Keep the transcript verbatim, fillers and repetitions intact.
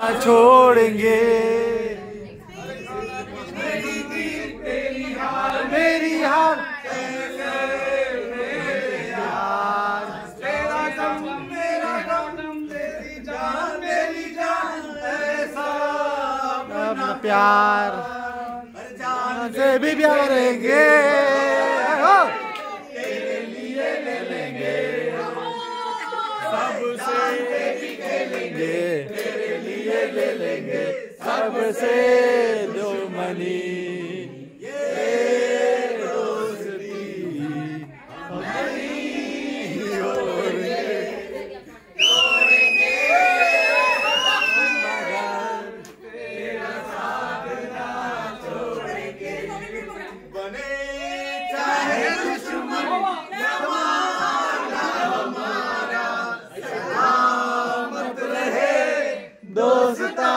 छोड़ेंगे मेरी हार तेरा गम मेरा गम तेरी जान मेरी जान ऐसा अपना प्यार जान से भी प्यार करेंगे तेरे लिए ले लेंगे सबसे भी खेलेंगे तेरे लिए ले लेंगे सबसे दुश्मनी दोस्ता